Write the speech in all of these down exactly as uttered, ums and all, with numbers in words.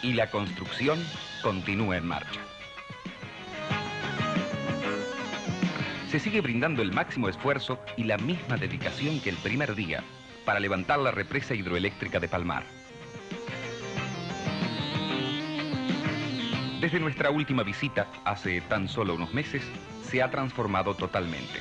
y la construcción continúa en marcha. Se sigue brindando el máximo esfuerzo y la misma dedicación que el primer día para levantar la represa hidroeléctrica de Palmar. Desde nuestra última visita, hace tan solo unos meses, se ha transformado totalmente.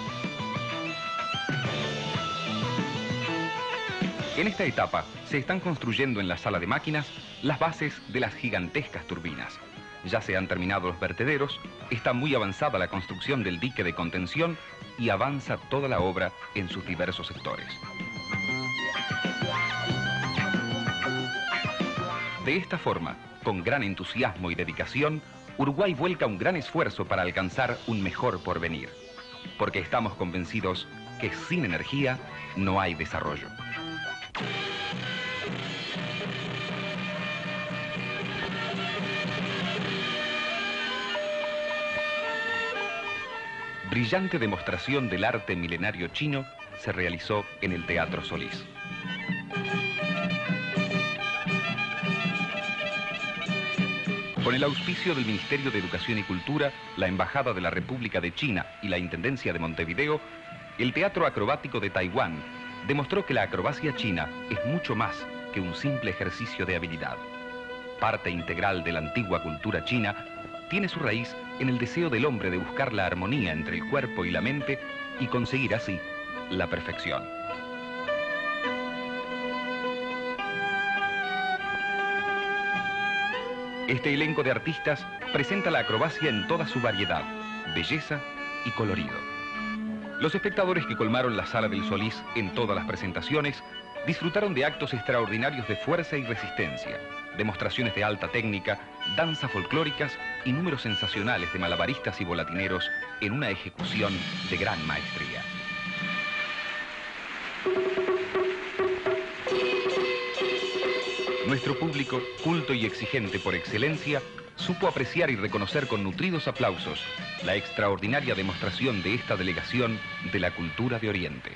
En esta etapa se están construyendo en la sala de máquinas las bases de las gigantescas turbinas. Ya se han terminado los vertederos, está muy avanzada la construcción del dique de contención y avanza toda la obra en sus diversos sectores. De esta forma, con gran entusiasmo y dedicación, Uruguay vuelca un gran esfuerzo para alcanzar un mejor porvenir, porque estamos convencidos que sin energía no hay desarrollo. Brillante demostración del arte milenario chino se realizó en el Teatro Solís. Con el auspicio del Ministerio de Educación y Cultura, la Embajada de la República de China y la Intendencia de Montevideo, el Teatro Acrobático de Taiwán demostró que la acrobacia china es mucho más que un simple ejercicio de habilidad. Parte integral de la antigua cultura china, tiene su raíz en el deseo del hombre de buscar la armonía entre el cuerpo y la mente y conseguir así la perfección. Este elenco de artistas presenta la acrobacia en toda su variedad, belleza y colorido. Los espectadores que colmaron la sala del Solís en todas las presentaciones disfrutaron de actos extraordinarios de fuerza y resistencia, demostraciones de alta técnica, danzas folclóricas y números sensacionales de malabaristas y volatineros en una ejecución de gran maestría. Nuestro público, culto y exigente por excelencia, supo apreciar y reconocer con nutridos aplausos la extraordinaria demostración de esta delegación de la cultura de Oriente.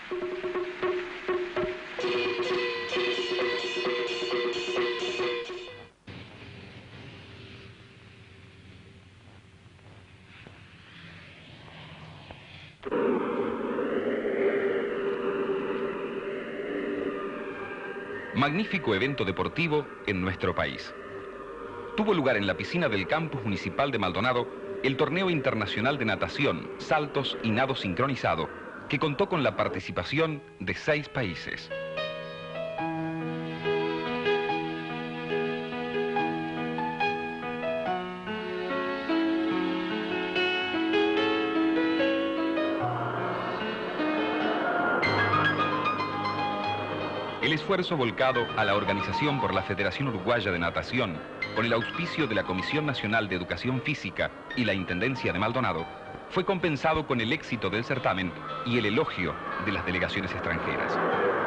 Magnífico evento deportivo en nuestro país. Tuvo lugar en la piscina del Campus Municipal de Maldonado el torneo internacional de natación, saltos y nado sincronizado, que contó con la participación de seis países. El esfuerzo volcado a la organización por la Federación Uruguaya de Natación, con el auspicio de la Comisión Nacional de Educación Física y la Intendencia de Maldonado, fue compensado con el éxito del certamen y el elogio de las delegaciones extranjeras.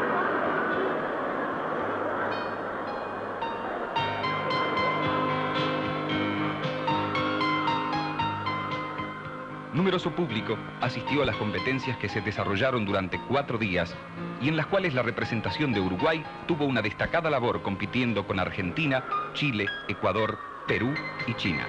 Numeroso público asistió a las competencias que se desarrollaron durante cuatro días y en las cuales la representación de Uruguay tuvo una destacada labor compitiendo con Argentina, Chile, Ecuador, Perú y China.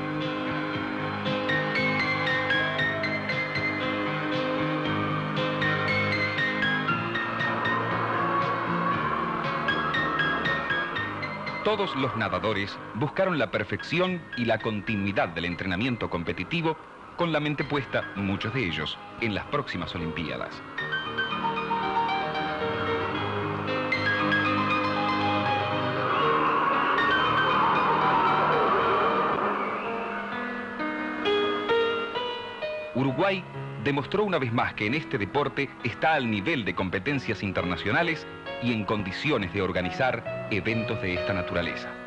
Todos los nadadores buscaron la perfección y la continuidad del entrenamiento competitivo, con la mente puesta, muchos de ellos, en las próximas Olimpiadas. Uruguay demostró una vez más que en este deporte está al nivel de competencias internacionales y en condiciones de organizar eventos de esta naturaleza.